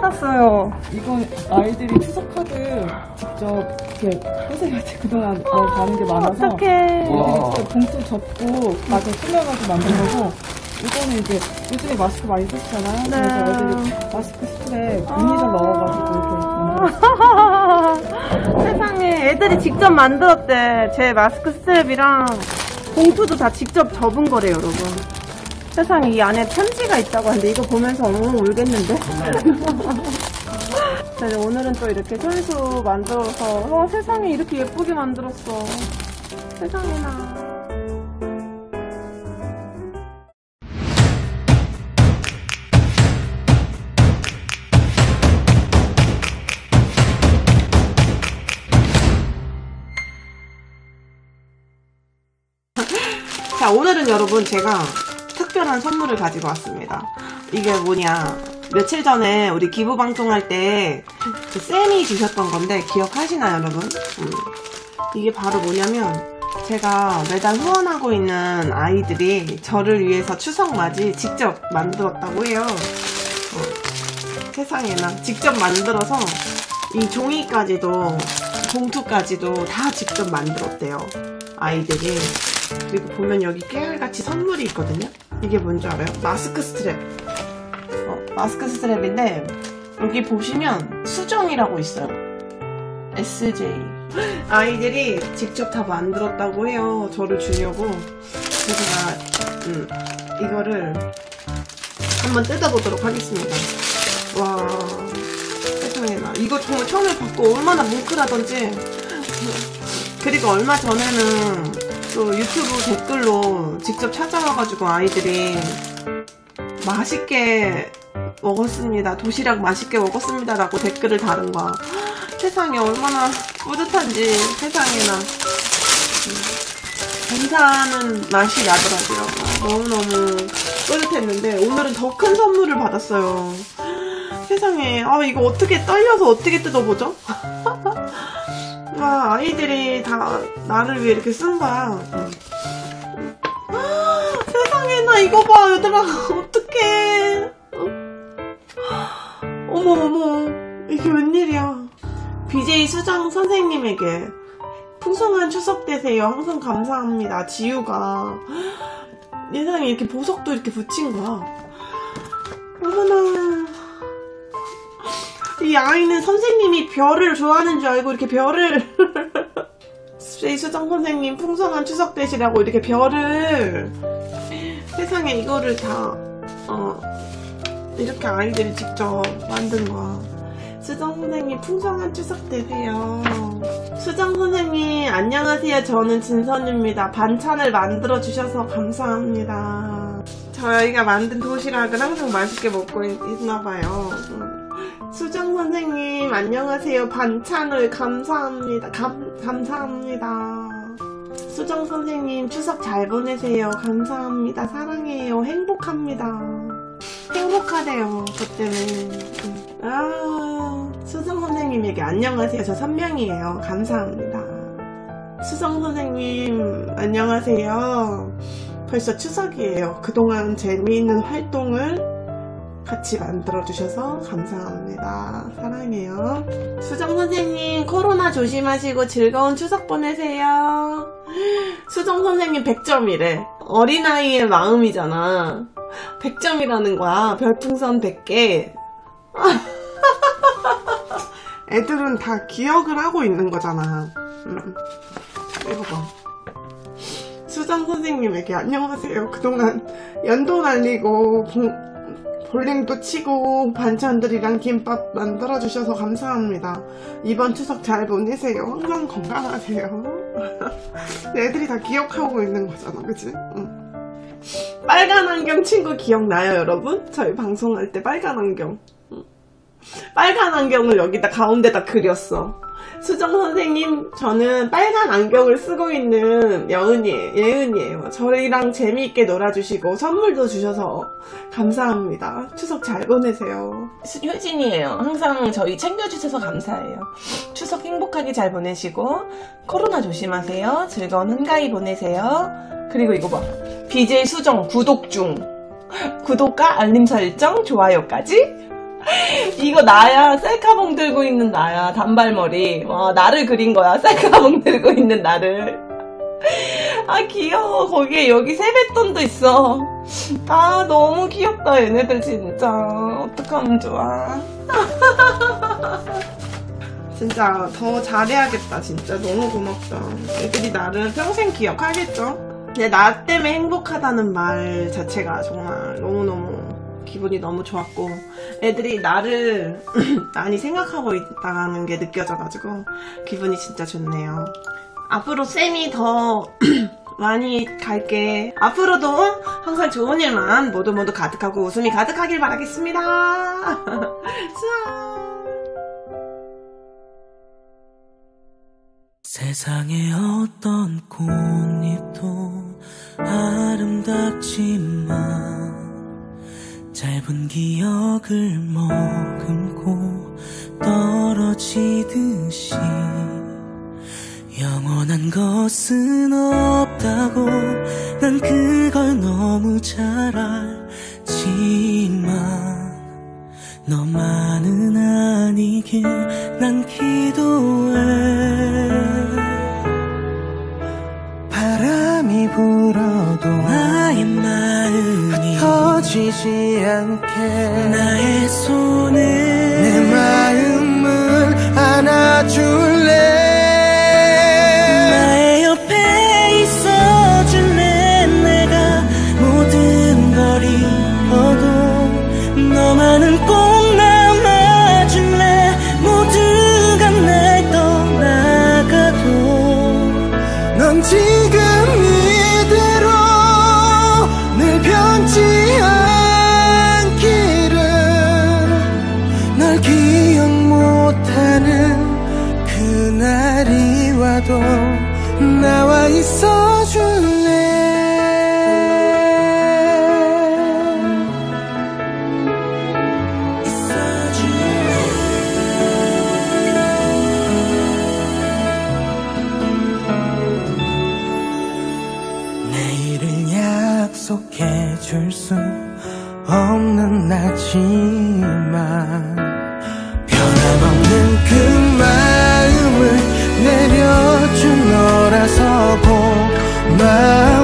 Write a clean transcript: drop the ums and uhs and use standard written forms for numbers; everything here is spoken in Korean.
받았어요. 이건 아이들이 추석 카드 직접 이렇게 선생님한테 그동안 받은 게 많아서 어떡해. 직접 봉투 접고 마저 꾸며가지고 만든 거고, 이거는 이제 요즘에 마스크 많이 쓰시잖아요. 네. 그래서 애들이 마스크 스프레이 무늬를 넣어가지고 이렇게 세상에, 애들이 직접 만들었대. 제 마스크 스트랩이랑 봉투도 다 직접 접은 거래요, 여러분. 세상에, 이 안에 편지가 있다고 하는데 이거 보면서 엉엉 울겠는데? 자, 이제 오늘은 또 이렇게 손수 만들어서 세상에 이렇게 예쁘게 만들었어. 세상에나. 자, 오늘은 여러분 제가 특별한 선물을 가지고 왔습니다. 이게 뭐냐, 며칠 전에 우리 기부 방송할 때 그 쌤이 주셨던 건데 기억하시나요, 여러분? 이게 바로 뭐냐면, 제가 매달 후원하고 있는 아이들이 저를 위해서 추석 맞이 직접 만들었다고 해요. 세상에나, 직접 만들어서 이 종이까지도, 봉투까지도 다 직접 만들었대요, 아이들이. 그리고 보면 여기 깨알같이 선물이 있거든요. 이게 뭔지 알아요? 마스크 스트랩. 마스크 스트랩인데 여기 보시면 수정이라고 있어요. SJ. 아이들이 직접 다 만들었다고 해요, 저를 주려고. 그래서 제가 이거를 한번 뜯어보도록 하겠습니다. 와, 세상에나, 이거 정말 처음에 받고 얼마나 뭉클하던지. 그리고 얼마 전에는 또 유튜브 댓글로 직접 찾아와가지고 아이들이 맛있게 먹었습니다, 도시락 맛있게 먹었습니다 라고 댓글을 다른 거야. 세상에 얼마나 뿌듯한지. 세상에나 감사하는 맛이 나더라고요. 너무너무 뿌듯했는데 오늘은 더 큰 선물을 받았어요. 세상에, 이거 어떻게 떨려서 어떻게 뜯어보죠? 와, 아이들이 다 나를 위해 이렇게 쓴 거야. 세상에, 나 이거 봐, 얘들아. 어떡해. 어머, 이게 웬일이야. BJ 수정 선생님에게 풍성한 추석 되세요. 항상 감사합니다. 지우가 세상에 이렇게 보석도 이렇게 붙인 거야. 어머나. 이 아이는 선생님이 별을 좋아하는 줄 알고 이렇게 별을 BJ 수정 선생님 풍성한 추석 되시라고 이렇게 별을. 세상에, 이거를 다 이렇게 아이들이 직접 만든 거야. 수정 선생님 풍성한 추석 되세요. 수정 선생님 안녕하세요. 저는 진선입니다. 반찬을 만들어 주셔서 감사합니다. 저희가 만든 도시락을 항상 맛있게 먹고 있나봐요. 수정 선생님 안녕하세요. 반찬을 감사합니다. 감사합니다. 수정 선생님 추석 잘 보내세요. 감사합니다. 사랑해요. 행복합니다. 행복하대요. 저 때문에. 수정 선생님에게 안녕하세요. 저 선명이에요. 감사합니다. 수정 선생님 안녕하세요. 벌써 추석이에요. 그동안 재미있는 활동을 같이 만들어주셔서 감사합니다. 사랑해요. 수정 선생님 코로나 조심하시고 즐거운 추석 보내세요. 수정 선생님 100점이래. 어린아이의 마음이잖아. 100점이라는 거야. 별풍선 100개. 애들은 다 기억을 하고 있는 거잖아. 이거 봐. 수정 선생님에게 안녕하세요. 그동안 연도 날리고 볼링도 치고 반찬들이랑 김밥 만들어주셔서 감사합니다. 이번 추석 잘 보내세요. 항상 건강하세요. 애들이 다 기억하고 있는 거잖아, 그치? 응. 빨간 안경 친구 기억나요, 여러분? 저희 방송할 때 빨간 안경. 빨간 안경을 여기다 가운데다 그렸어. 수정 선생님, 저는 빨간 안경을 쓰고 있는 예은이에요. 저희랑 재미있게 놀아주시고 선물도 주셔서 감사합니다. 추석 잘 보내세요. 효진이에요. 항상 저희 챙겨주셔서 감사해요. 추석 행복하게 잘 보내시고 코로나 조심하세요. 즐거운 한가위 보내세요. 그리고 이거 봐. BJ 수정 구독 중. 구독과 알림 설정, 좋아요까지. 이거 나야. 셀카봉 들고 있는 나야. 단발머리. 와, 나를 그린 거야. 셀카봉 들고 있는 나를. 아, 귀여워. 거기에 여기 세뱃돈도 있어. 아, 너무 귀엽다. 얘네들 진짜. 어떡하면 좋아. 진짜 더 잘해야겠다. 진짜 너무 고맙다. 애들이 나를 평생 기억하겠죠? 근데 나 때문에 행복하다는 말 자체가 정말 너무너무 기분이 너무 좋았고, 애들이 나를 많이 생각하고 있다는 게 느껴져가지고 기분이 진짜 좋네요. 앞으로 쌤이 더 많이 갈게. 앞으로도 항상 좋은 일만 모두 가득하고 웃음이 가득하길 바라겠습니다. 수아. 세상의 어떤 꽃잎도 아름답지만 짧은 기억을 머금고 떨어지듯이 영원한 것은 없다고 난 그걸 너무 잘 알지만 너만은 아니길 난 기도해. 바람이 불어도 나의 마음이 흩어지지 않게 나의 손을 내 마음을 안아줄래. 나의 옆에 있어줄래. 내가 모든 걸 잃어도 너만은 꼭 남아줄래. 모두가 날 떠나가도 넌 지금 이대로 늘 변치 않기를. 널 기억 못하는 그날이 와도 나와 있어줄래. 약속해줄 수 없는 나지만 변함없는 그 마음을 내려준 너라서 고마워.